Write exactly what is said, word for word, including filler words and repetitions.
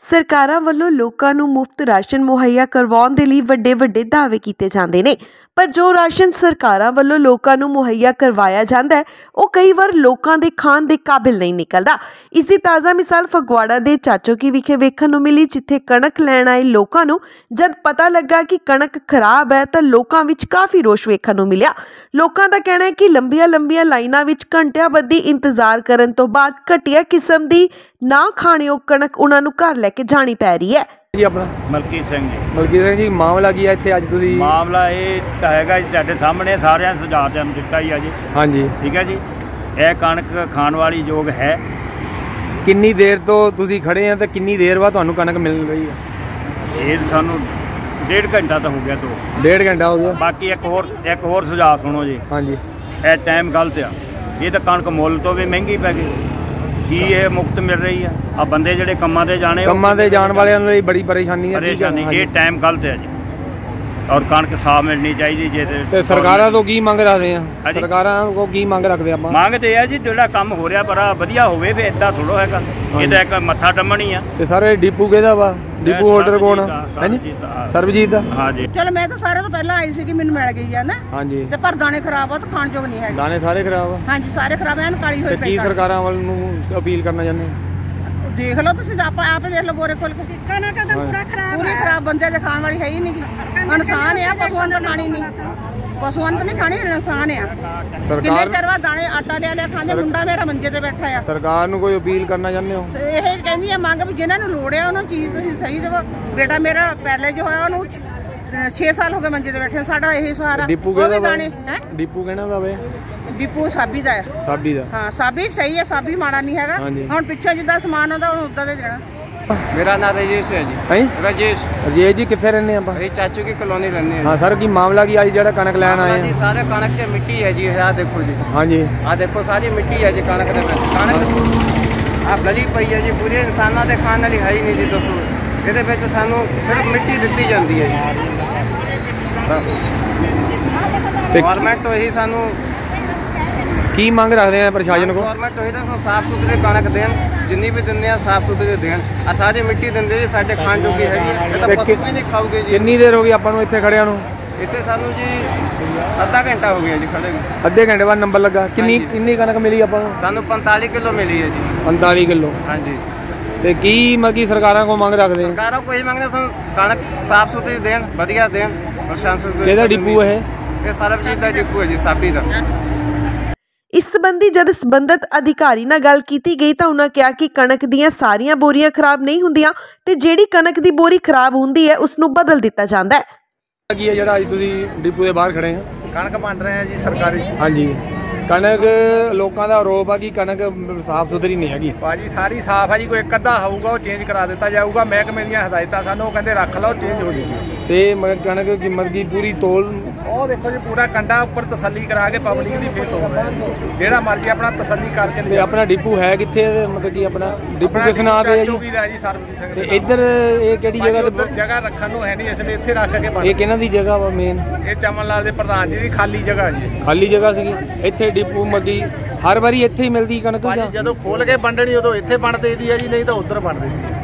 ਸਰਕਾਰਾਂ ਵੱਲੋਂ ਲੋਕਾਂ ਨੂੰ ਮੁਫਤ ਰਾਸ਼ਨ ਮੁਹੱਈਆ ਕਰਵਾਉਣ ਦੇ ਲਈ ਵੱਡੇ ਵੱਡੇ ਦਾਅਵੇ ਕੀਤੇ ਜਾਂਦੇ ਨੇ, ਪਰ ਜੋ ਰਾਸ਼ਨ ਸਰਕਾਰਾਂ ਵੱਲੋਂ ਲੋਕਾਂ ਨੂੰ ਮੁਹੱਈਆ ਕਰਵਾਇਆ ਜਾਂਦਾ ਹੈ ਉਹ ਕਈ ਵਾਰ ਲੋਕਾਂ ਦੇ ਖਾਣ ਦੇ ਕਾਬਿਲ ਨਹੀਂ ਨਿਕਲਦਾ। ਇਸ ਦੀ ਤਾਜ਼ਾ ਮਿਸਾਲ ਫਗਵਾੜਾ ਦੇ ਚਾਚੋਕੀ ਵਿਖੇ ਵੇਖਣ ਨੂੰ ਮਿਲੀ, ਜਿੱਥੇ ਕਣਕ ਲੈਣ ਆਏ ਲੋਕਾਂ ਨੂੰ ਜਦ ਪਤਾ ਲੱਗਾ ਕਿ ਕਣਕ ਖਰਾਬ ਹੈ ਤਾਂ ਲੋਕਾਂ ਵਿੱਚ ਕਾਫੀ ਰੋਸ਼ ਵੇਖਣ ਨੂੰ ਮਿਲਿਆ। ਲੋਕਾਂ ਦਾ ਕਹਿਣਾ ਹੈ ਕਿ ਲੰਬੀਆਂ ਲੰਬੀਆਂ ਲਾਈਨਾਂ ਵਿੱਚ ਘੰਟਿਆਂ ਬੱਧੀ ਇੰਤਜ਼ਾਰ ਕਰਨ ਤੋਂ ਬਾਅਦ ਘਟੀਆ ਕਿਸਮ ਦੀ ਨਾ ਖਾਣਯੋਗ ਕਣਕ ਉਹਨਾਂ ਨੂੰ ਘਰ ਲੈ ਕੇ ਜਾਣੀ ਪੈ ਰਹੀ ਹੈ। जी अपना मलकीत सिंह जी मलकीत सिंह जी मामला की है इत्थे अज तुसीं मामला ये हैगा जी तुहाडे सामने सारिਆਂ सुझाव तुहानूं दित्ता ही है जी। हाँ जी ठीक है जी। यह कणक खाण वाली योग है। कितनी देर तो तुसीं खड़े हैं तो कितनी देर बाद तुहानूं कणक मिल रही है? ये सानूं डेढ़ घंटा तो हो गया। तो डेढ़ घंटा हो गया। बाकी एक होर एक होर सुझाव सुनो जी। हाँ जी यह टाइम गलत आ। ये तो कणक मुल तो भी महंगी पै गई की ये मुफ्त मिल रही है। आ बंदे ਜਿਹੜੇ ਕੰਮਾਂ ਤੇ ਜਾਣੇ ਕੰਮਾਂ ਤੇ ਜਾਣ ਵਾਲਿਆਂ ਨੂੰ ਬੜੀ ਪਰੇਸ਼ਾਨੀ ਹੈ। ਪਰੇਸ਼ਾਨੀ ਇਹ ਟਾਈਮ ਗਲਤ ਹੈ ਜੀ ਔਰ ਕਣਕ ਸਾਫ ਮਿਲਣੀ ਚਾਹੀਦੀ ਜੇ ਤੇ ਸਰਕਾਰਾਂ ਤੋਂ ਕੀ ਮੰਗ ਰੱਖਦੇ ਆ? ਸਰਕਾਰਾਂ ਕੋ ਕੀ ਮੰਗ ਰੱਖਦੇ ਆਪਾਂ? ਮੰਗ ਤੇ ਆ ਜੀ ਜਿਹੜਾ ਕੰਮ ਹੋ ਰਿਹਾ ਪਰ ਵਧੀਆ ਹੋਵੇ ਫੇ ਇਦਾਂ ਥੋੜੋ ਹੈਗਾ। ਇਹ ਤਾਂ ਇੱਕ ਮੱਥਾ ਟੰਮਣੀ ਆ। ਤੇ ਸਾਰੇ ਡਿਪੂ ਕਿਹਦਾ ਵਾ? ਡਿਪੂ ਹੋਲਡਰ ਕੌਣ ਆ? ਹਾਂਜੀ ਸਰਬਜੀਤ ਦਾ। ਹਾਂ ਜੀ ਚਲ ਮੈਂ ਤਾਂ ਸਾਰਿਆਂ ਤੋਂ ਪਹਿਲਾਂ ਆਈ ਸੀ ਕਿ ਮੈਨੂੰ ਮਿਲ ਗਈ ਆ ਨਾ। ਹਾਂਜੀ ਤੇ ਪਰ ਦਾਣੇ ਖਰਾਬ ਆ ਤਾਂ ਖਾਣ ਯੋਗ ਨਹੀਂ ਹੈਗੇ। ਦਾਣੇ ਸਾਰੇ ਖਰਾਬ ਆ? ਹਾਂਜੀ ਸਾਰੇ ਖਰਾਬ ਐਨ ਕਾਲੀ ਹੋਈ ਪਈ। ਕੀ ਸਰਕਾਰਾਂ ਵੱਲ ਨੂੰ ਅਪੀਲ ਕਰਨਾ ਚਾਹੁੰਦੇ? ਦੇਖ ਲਓ ਤੁਸੀਂ ਆਪ ਆਪ ਦੇਖ ਲਓ ਬੋਰੇ ਖੋਲ ਕੇ। ਕਣਕ ਤਾਂ ਪੂਰਾ ਖਰਾਬ ਪੂਰੀ ਖਰਾਬ ਬੰਦੇ ਦੇ ਖਾਣ ਵਾਲੀ ਹੈ ਹੀ ਨਹੀਂ। ਇਨਸਾਨ ਆ ਪਸ਼ੂਆਂ ਤਾਂ ਖਾਣੀ ਨਹੀਂ। ਪਸ਼ੂਆਂ ਤਾਂ ਨਹੀਂ ਖਾਣੀ ਇਨਸਾਨ ਆ। ਕਿੰਨੇ ਚਿਰ ਬਾਅਦ ਦਾਣੇ ਆਟਾ ਲਿਆ ਲਿਆ ਖਾਂਦੇ। ਮੁੰਡਾ ਮੇਰਾ ਮੰਜੇ ਤੇ ਬੈਠਾ ਆ। ਸਰਕਾਰ ਨੂੰ ਕੋਈ ਅਪੀਲ ਕਰਨਾ ਚਾਹੁੰਦੇ ਹੋ? ਇਹ ਕਹਿੰਦੀ ਆ ਮੰਗ ਵੀ ਜਿਨ੍ਹਾਂ ਨੂੰ ਲੋੜ ਆ ਉਹਨਾਂ ਚੀਜ਼ ਤੁਸੀਂ ਸਹੀ ਦੇਵੋ। ਬੇਟਾ ਮੇਰਾ ਪਹਿਲੇ ਜੋ ਹੋਇਆ ਉਹਨੂੰ ਛੇ ਸਾਲ ਹੋ ਗਏ ਮੰਜੇ ਤੇ ਬੈਠੇ। ਸਾਡਾ ਇਹੀ ਸਹਾਰਾ। ਡਿਪੂ ਕਿਹਦਾ ਦਾਣੇ ਹੈ? ਡਿਪੂ ਕਿਹਨਾਂ ਦਾ ਵੇ? ਡਿਪੂ ਸਾਬੀ ਦਾ ਹੈ। ਸਾਬੀ ਦਾ। ਹਾਂ ਸਾਬੀ ਸਹੀ ਹੈ। ਸਾਬੀ ਮਾੜਾ ਨਹੀਂ ਹੈਗਾ। ਹੁਣ ਪਿੱਛੇ ਜਿੱਦਾਂ ਸਮਾਨ ਆਉਂਦਾ ਉਹ ਉਦਾਂ ਦੇ ਦੇਣਾ। मेरा नाम राजेश है जी। है राजेश राजेश जी कितने रहने आप? चाचू की कॉलोनी रहने हैं। हाँ सर की मामला की आज जरा कणक लैन आए जी। सारे कणक से मिट्टी है जी। आ देखो जी। हाँ जी आ देखो सारी मिट्टी है जी कणक दे विच। कणक आ गली पई है जी। पूरे इंसानां दे खाण वाली है ही नहीं जी। दसो ਇਹਦੇ ਵਿੱਚ ਸਾਨੂੰ सिर्फ मिट्टी ਦਿੱਤੀ ਜਾਂਦੀ ਹੈ जी। गवर्नमेंट तो यही सानू की मंग रखते हैं प्रशासन को? गवर्नमेंट तो यही साफ सुथरी कणक देन जिन्नी भी दिंदे आ साफ सुथरी देन। आ सारी मिट्टी दिंदे जी साडे खाण जोगी हैगी। ਇਹ ਤਾਂ ਪਸ਼ੂ ਵੀ ਨਹੀਂ ਖਾਓਗੇ ਜੀ। ਕਿੰਨੀ ਦੇਰ ਹੋ ਗਈ ਆਪਾਂ ਨੂੰ ਇੱਥੇ ਖੜਿਆਂ ਨੂੰ? ਇੱਥੇ ਸਾਨੂੰ ਜੀ ਅੱਧਾ ਘੰਟਾ ਹੋ ਗਿਆ ਜੀ ਖੜੇ ਨੂੰ। ਅੱਧੇ ਘੰਟੇ ਬਾਅਦ ਨੰਬਰ ਲੱਗਾ। ਕਿੰਨੀ ਕਿੰਨੀ ਕਣਕ ਮਿਲੀ ਆਪਾਂ ਨੂੰ? ਸਾਨੂੰ ਪੰਤਾਲੀ ਕਿਲੋ ਮਿਲੀ ਹੈ ਜੀ। ਪੰਤਾਲੀ ਕਿਲੋ। ਹਾਂਜੀ ਤੇ ਕੀ ਮਗੀ ਸਰਕਾਰਾਂ ਕੋ ਮੰਗ ਰੱਖਦੇ? ਸਰਕਾਰਾਂ ਕੋਈ ਮੰਗਦੇ ਸਾਨੂੰ ਕਣਕ ਸਾਫ ਸੁਥਰੀ ਦੇਣ ਵਧੀਆ ਦੇਣ। ਪ੍ਰਸ਼ਾਸਨ ਕਿਹਦਾ ਡਿਪੂ ਇਹ? ਇਹ ਸਰਬਜੀਤ ਦਾ ਡਿਪੂ ਹੈ ਜੀ ਸਾਬੀ ਦਾ। ਇਸ ਸੰਬੰਧੀ ਜਦ ਸੰਬੰਧਿਤ ਅਧਿਕਾਰੀ ਨਾਲ ਗੱਲ ਕੀਤੀ ਗਈ ਤਾਂ ਉਹਨਾਂ ਕਿਹਾ ਕਿ ਕਣਕ ਦੀਆਂ ਸਾਰੀਆਂ ਬੋਰੀਆਂ ਖਰਾਬ ਨਹੀਂ ਹੁੰਦੀਆਂ ਤੇ ਜਿਹੜੀ ਕਣਕ ਦੀ ਬੋਰੀ ਖਰਾਬ ਹੁੰਦੀ ਹੈ ਉਸ ਨੂੰ ਬਦਲ ਦਿੱਤਾ ਜਾਂਦਾ ਹੈ। ਕੀ ਹੈ ਜਿਹੜਾ ਅੱਜ ਤੁਸੀਂ ਡਿਪੂ ਦੇ ਬਾਹਰ ਖੜੇ ਹੋ? ਕਣਕ ਵੰਡ ਰਹੇ ਆ ਜੀ ਸਰਕਾਰੀ। ਹਾਂਜੀ ਕਣਕ ਲੋਕਾਂ ਦਾ ਆਰੋਪ ਆ ਕਿ ਕਣਕ ਸਾਫ ਸੁਥਰੀ ਨਹੀਂ ਹੈਗੀ। ਭਾਜੀ ਸਾਰੀ ਸਾਫ ਹੈ ਜੀ। ਕੋਈ ਇੱਕ ਅੱਧਾ ਹੋਊਗਾ ਉਹ ਚੇਂਜ ਕਰਾ ਦਿੱਤਾ ਜਾਊਗਾ। ਮਹਿਕਮੇ ਦੀਆਂ ਹਦਾਇਤਾਂ ਸਾਨੂੰ ਉਹ ਕਹਿੰਦੇ ਰੱਖ ਲਓ ਚੇਂਜ ਹੋ ਜੂਗੀ। ਤੇ ਕਣਕ ਕੀਮਤ ਦੀ ਪੂਰੀ ਤੋਲ ਉਹ ਦੇਖੋ ਜੀ ਪੂਰਾ ਕੰਡਾ ਉੱਪਰ ਤਸੱਲੀ ਕਰਾ ਕੇ ਪਬਲਿਕ ਦੀ ਫੇਰ ਤੋਲ ਜਿਹੜਾ ਮਰਜ਼ੀ ਆਪਣਾ ਤਸੱਲੀ ਕਰਕੇ। ਤੇ ਆਪਣਾ ਡਿਪੂ ਹੈ ਕਿੱਥੇ? ਮਤਲਬ ਕਿ ਆਪਣਾ ਡਿਪੂ ਕਿਸ ਨਾਂ ਤੇ ਹੈ ਜੀ? ਜੀ ਸਰਬਜੀਤ ਸਿੰਘ। ਤੇ ਇੱਧਰ ਇਹ ਕਿਹੜੀ ਜਗ੍ਹਾ ਤੇ? ਜਗ੍ਹਾ ਰੱਖਣ ਨੂੰ ਹੈ ਨਹੀਂ ਇਸ ਲਈ ਇੱਥੇ ਰੱਖ ਕੇ। ਇਹ ਕਿਹਨਾਂ ਦੀ ਜਗ੍ਹਾ ਵਾ ਮੇਨ? ਇਹ ਚਮਨ ਲਾਲ ਦੇ ਪ੍ਰਧਾਨ ਜੀ ਦੀ ਖਾਲੀ ਜਗ੍ਹਾ ਜੀ। ਖਾਲੀ ਜਗ੍ਹਾ ਸੀਗੀ ਇੱਥੇ ਡਿਪੂ ਮੱਗੀ ਹਰ ਵਾਰੀ ਇੱਥੇ ਹੀ ਮਿਲਦੀ ਕਣਕ? ਜਦੋਂ ਖੋਲ ਕੇ ਵੰਡਣੀ ਉਦੋਂ ਇੱਥੇ ਵੰਡ ਦੇਈਦੀ ਹੈ ਜੀ, ਨਹੀਂ ਤਾਂ ਉੱਧਰ ਵੰਡ ਦੇਈਦੀ।